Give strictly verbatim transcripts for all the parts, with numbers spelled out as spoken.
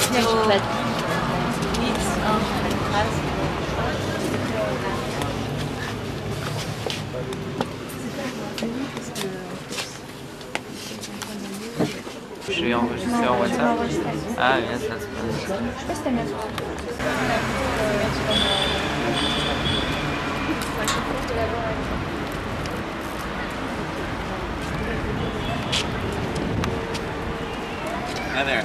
still needs um, Je l'ai enregistré en WhatsApp. Ah, yes, that's good. Hi there.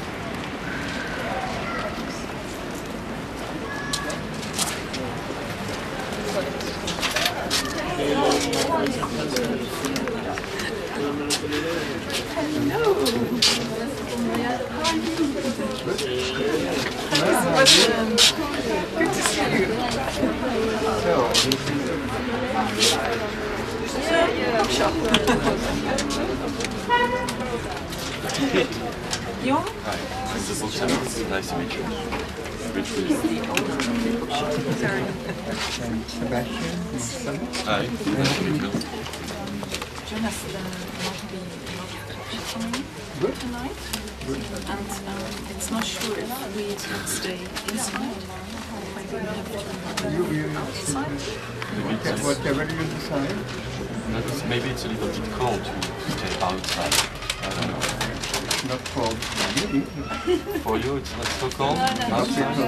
Hi, I'm the bookseller. Nice to meet you. Which is Sorry. Sebastian. Hi, nice to meet you. Jonas uh, might be not coming tonight, and um, it's not sure if we can stay inside. Maybe we have to You, you, go outside. okay, whatever you decide. That's, maybe it's a little bit cold to stay outside. I don't know. It's not cold for me. For you, it's not so cold? Outside?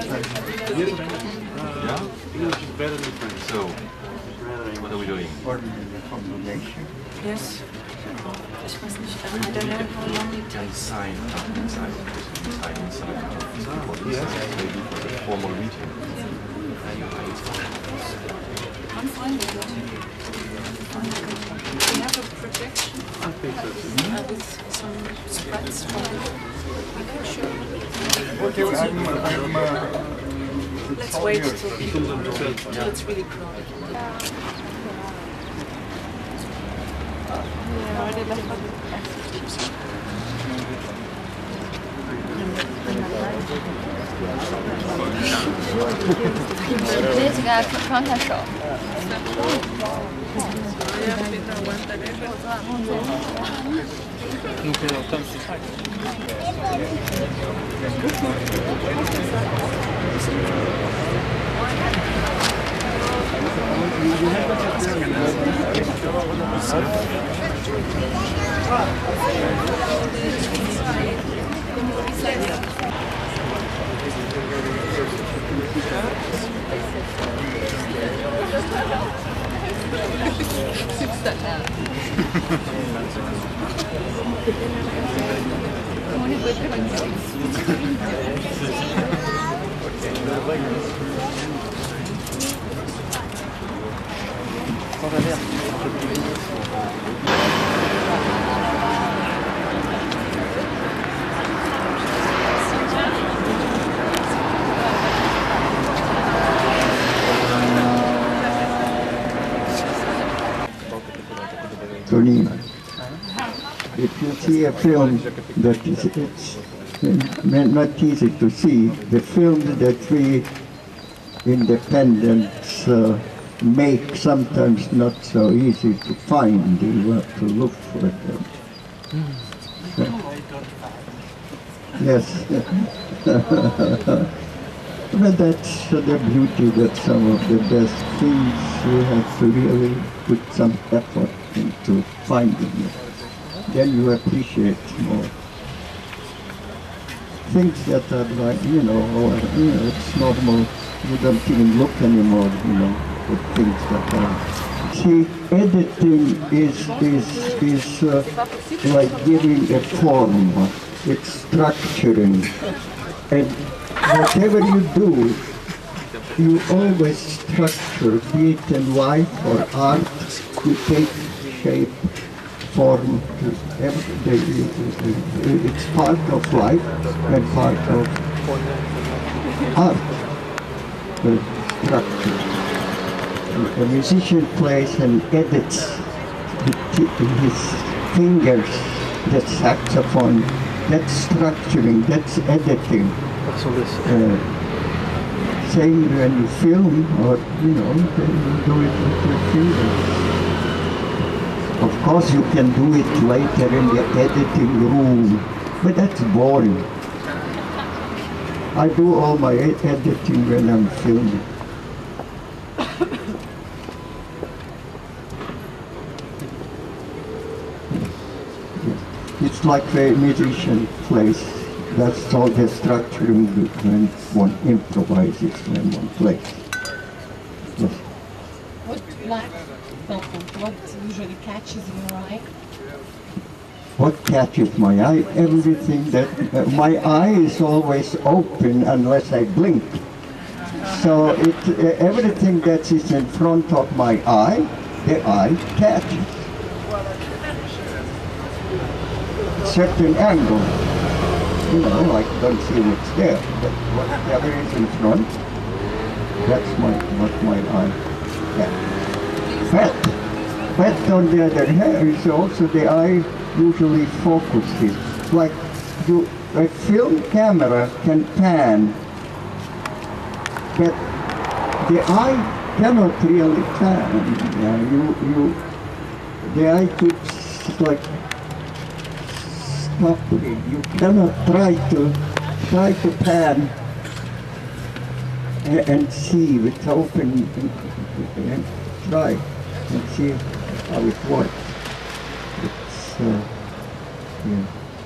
Yeah? English is better than French. So, what are we doing? Ordering the combination. Yes. Ich weiß nicht, I don't know how long it takes. Inside, inside, inside, inside. Maybe for the formal meeting. I'm fine with it. We have a projection uh, with some spreads from it. We can show. Okay, I'm, I'm, uh, Let's wait till, till it's really crowded. Ini juga kurang kasar. Tonino, if you see a film that is it's not easy to see, the films that we independents uh, make sometimes not so easy to find. You have to look for them. So, yes. But that's uh, the beauty, that some of the best things you have to really put some effort into finding it. Then you appreciate more. Things that are like, you know, or, you know, it's normal, you don't even look anymore, you know, at things that are. See, editing is, is, is uh, like giving a form, it's structuring. And whatever you do, you always structure, be it in life or art, you take shape, form, it's part of life and part of art, the structure. A musician plays and edits with his fingers, the saxophone, that's structuring, that's editing. Uh, same when you film, or you know, you do it with your fingers. Of course you can do it later in the editing room, but that's boring. I do all my e- editing when I'm filming. It's like a musician plays. That's all the structuring when one improvises, when one plays. Yes. What like what usually catches your eye? What catches my eye? Everything that uh, my eye is always open unless I blink. So it uh, everything that is in front of my eye, the eye catches. Certain angle, you know, I don't see what's there, but whatever is in front, that's my what my eye catches. Fat, fat on the other hand is also the eye usually focuses. Like you, a film camera can pan, but the eye cannot really pan. Yeah, you, you, the eye keeps like stopping. You cannot try to try to pan and, and see with open and try and see how it works. It's, uh, yeah.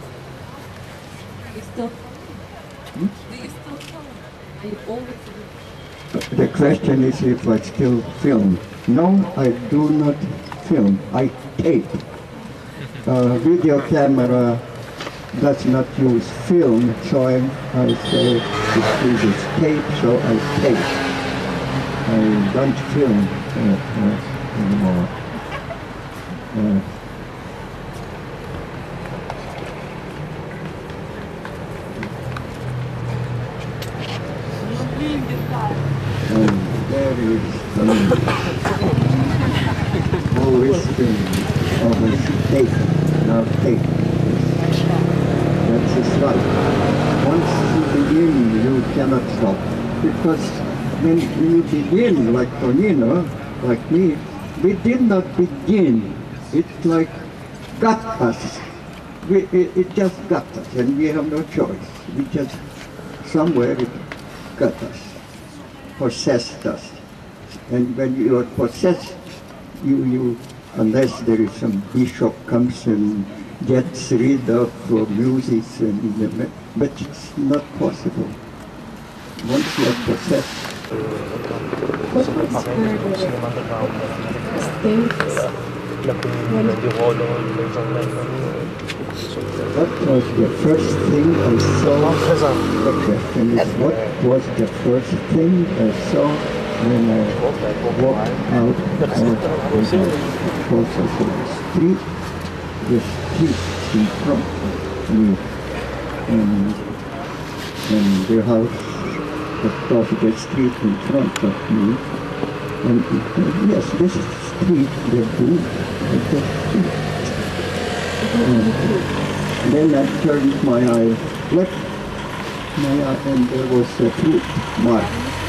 You still hmm? Do you still film? Are you always The question is if I still film. No, I do not film. I tape. Uh, video camera does not use film, so I, I say it uses tape, so I tape. I don't film uh, uh, anymore. Uh, and there is um, always film, always tape, now tape. That's his life. Once you begin, you cannot stop. Because when you begin, like Tonino, like me, we did not begin. It like got us. We, it, it just got us, and we have no choice. We just, somewhere it got us, possessed us. And when you are possessed, you, you unless there is some bishop comes and gets rid of uh, music, and, but it's not possible. Once you are possessed. What was the things What was the first thing I saw? The question is, what was the first thing I saw when I walked out of the street? The street in front of me, and, and the house across the street in front of me. And uh, yes, this street, the blue, the street. And then I turned my eye left, my eye, and there was a fruit mark.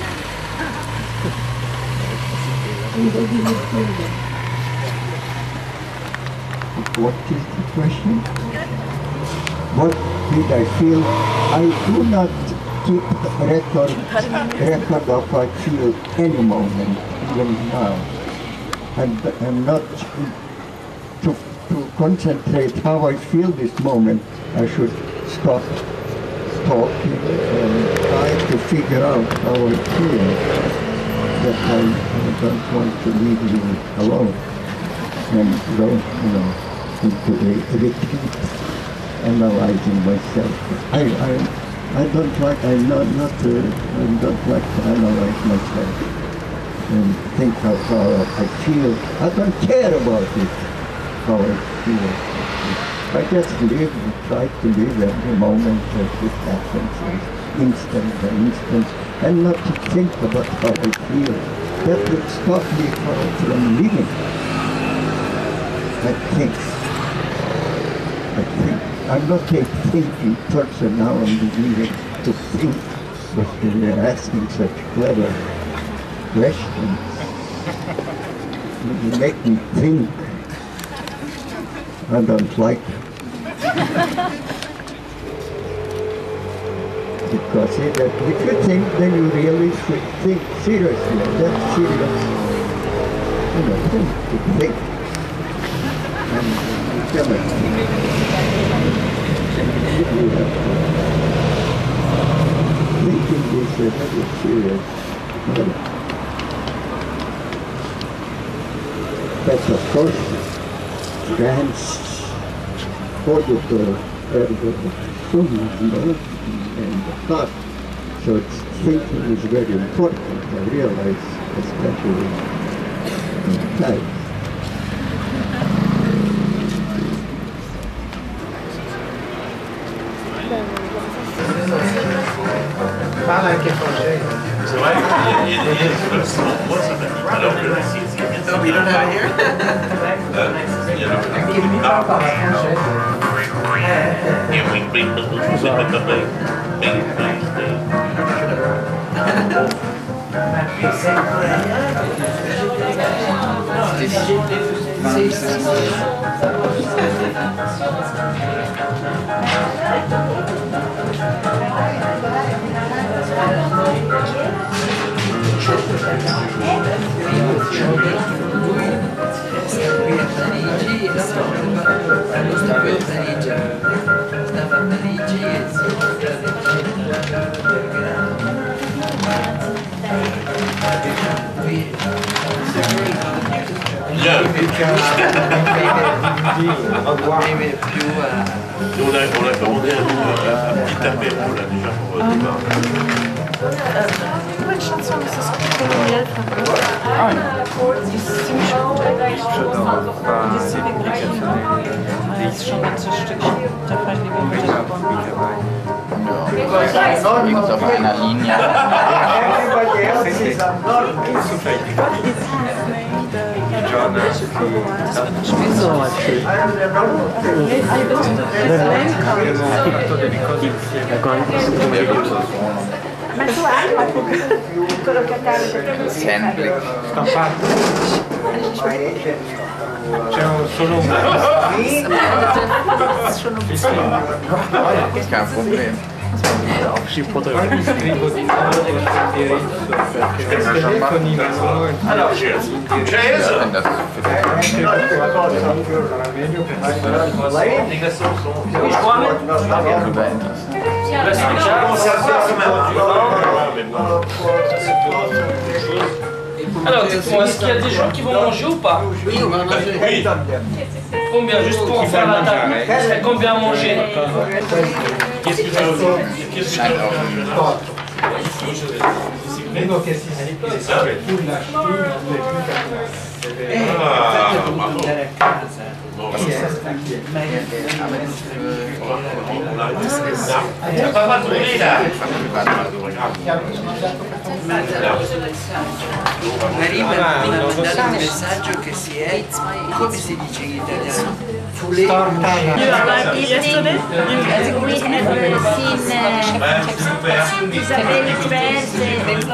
What is the question? What did I feel? I do not keep record, record of I feel any moment, even now. And I'm not to, to concentrate how I feel this moment. I should stop talking and try to figure out how I feel. That I, I don't want to leave you alone and go, you know, into the retreat, analyzing myself. I, I, I don't like, I not, not, uh, I don't like to analyze myself and think of how I feel. I don't care about it, how I feel. I just live, try to live every moment as it happens, as instant by instant, and not to think about how I feel. That would stop me from, from living. I think. I think. I'm not a thinking person now, I'm beginning to think, but you're asking such clever questions. You make me think. I don't like it. because if you think, then you really should think seriously. That's serious. You know, think, to think. And you cannot think. You have to. Thinking is a very serious matter. But of course, transported the, uh, the and the thought. So it's, thinking is very important, I realize, especially in time. Parle avec étranger. C'est vrai, il y a des moi ça m'a dit. Alors que No, we don't have it here. il y a le Give me a parle français. et oui, mais c'est pas comme mais Maybe più on a, on a commandé un, un petit apéro là déjà pour le départ. Une chanson de ce colonial. Ich schon ein Stückchen, da fallen die Bilder Liegt auf einer Linie. Ma tu hai quello che accade? Sempre. c'è solo un Che è un problema. ci potrei scrivo di nuovo l'indirizzo perché i telefoni non sono in Alors, cheers. Cheers. Wenn das Les glaçons sont. super interessant. Alors, est-ce qu'il y a des gens qui vont manger ou pas? Oui, on va manger. Oui. Combien? Juste pour faire la table. Il serait combien à manger? Qu'est-ce que tu veux? Qu'est-ce que tu veux? Vengo che si sa che tu lasci non devi più Ah, andare a casa. t'as pas mal tourné là. Prima mi ha mandato un messaggio che si è, come si dice in italiano? Fuletto. Yesterday? We have seen Isabelle Diverse.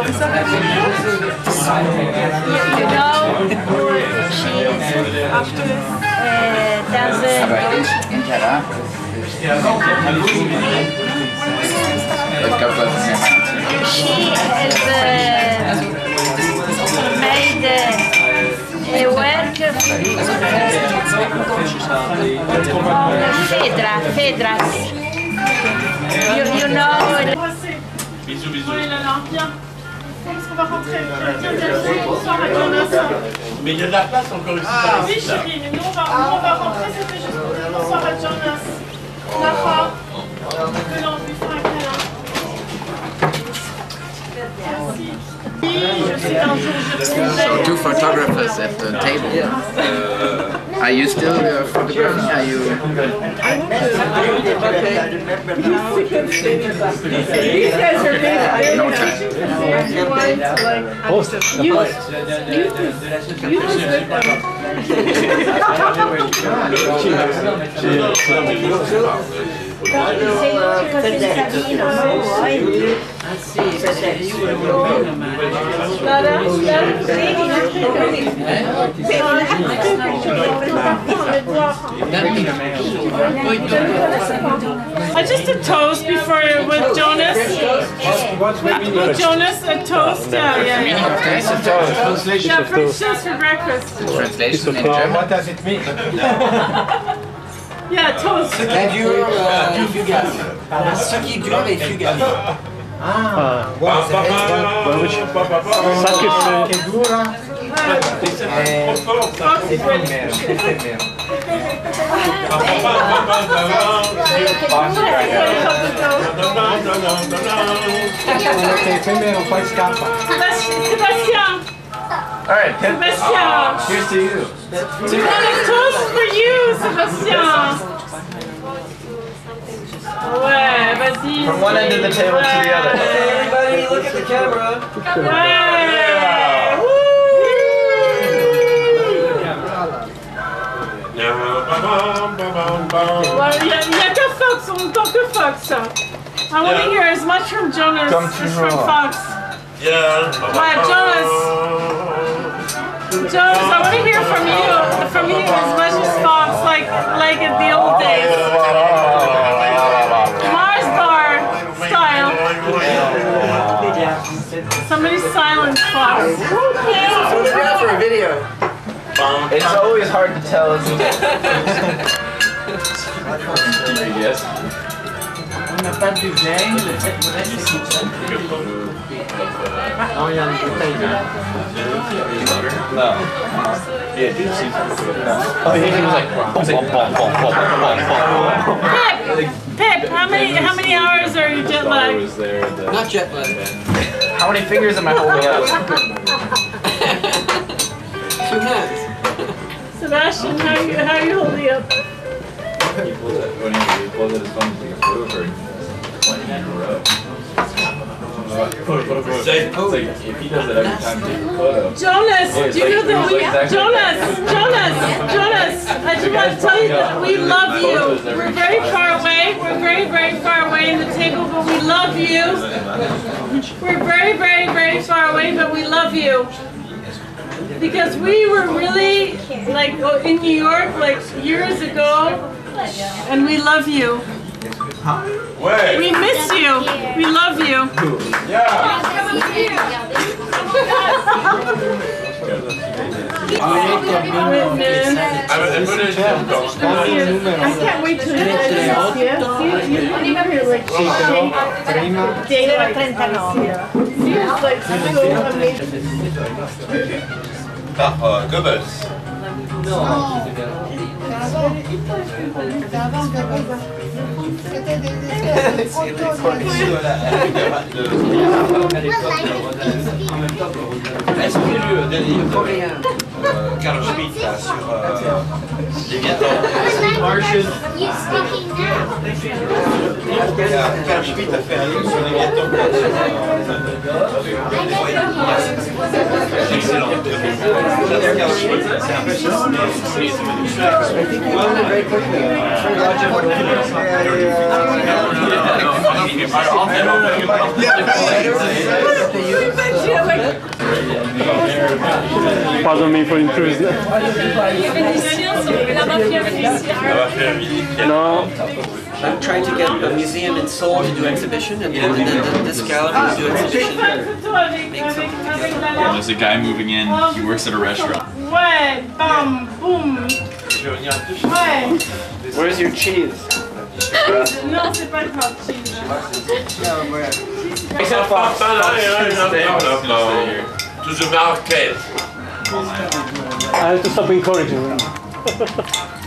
You know who she is? Uh, there's Aber a... ich, hinterher, ich glaube, das ist ja She has uh, made uh, a work Fedra, Fedras. You, you know. Bisous, bisous. Est-ce qu'on va rentrer? Bonsoir à Jonas. Mais il y a de la place encore ici. Ah, oui, chérie, mais nous on va, nous, on va rentrer, c'était juste pour dire bonsoir à Jonas. D'accord. Que l'on puisse faire un câlin. Merci. Oui, je sais qu'un jour je trouverai. So two photographers at the table. Uh, are you still uh, photographing? Are you? No time. Ah sì, perché io volevo bene, ma... I just a toast before with Jonas. What's the meaning of Jonas, a toast? Yeah, yeah, Meaning of yeah. taste? Translation Yeah, of French toast. toast for breakfast. Translation in Uh, German. what does it mean? Yeah, toast. Très dur euh, et fugace. Ce qui est dur et fugace. Ah, what's the Ça que c'est dura. Efêmero pode escapar. Sebastian. All right, Sebastian. here's to you. Toast for you, Sebastian. Ouais, vas-y. From one end of the table to the other. Everybody look at the camera. Ouais. Woo. Well, il n'y a, y a que Fox, on entend que Fox. I want to hear as much from Jonas Comme as from toujours. Fox. Yeah. Ouais, Jonas. Jonas, I want to hear from you, from you as much as Fox, like like in the old days. Mars bar style. Somebody silence Fox. Photograph for a video. It's always hard to tell, isn't it? Yes. On n'a pas de vin, le fait de Oh, yeah, no. Yeah, dude, see. Oh, he was like, bum, bum, bum, bum, bum, bum, Pip, Pip, how many how many hours are you jet lagged? Not jet lag. How many fingers am I holding up? Two hands. Sebastian, how you how you holding up? He pulls it when he pulls it his phone to take a photo for twenty in a row. It's like if he does it every time, take a photo. Jonas, Yeah, do it's you like- know that it's we like exactly Jonas, Jonas, Jonas, I just want to tell you that we love you. We're very far away. We're very, very far away in the table, but we love you. We're very, very, very far away, but we love you. Because we were really like in New York like years ago, and we love you. We miss you. We love you. I can't wait to Par euh, Goebbels. Est-ce que le dernier coréen Carl Schmitt là sur les Vietnam? Carl Schmitt a fait un livre sur les Vietnam. Excellent. Carl Schmitt, c'est impressionnant. Pardon me for intruding. No. I'm trying to get a museum in Seoul to do exhibition, and then, and then this gallery to do exhibition. There's a guy moving in. He works at a restaurant. Ouais, bam, boum. Ouais. Where's your cheese? Non, c'est pas grave, cheese. Except for to the market. I have to stop encouraging him.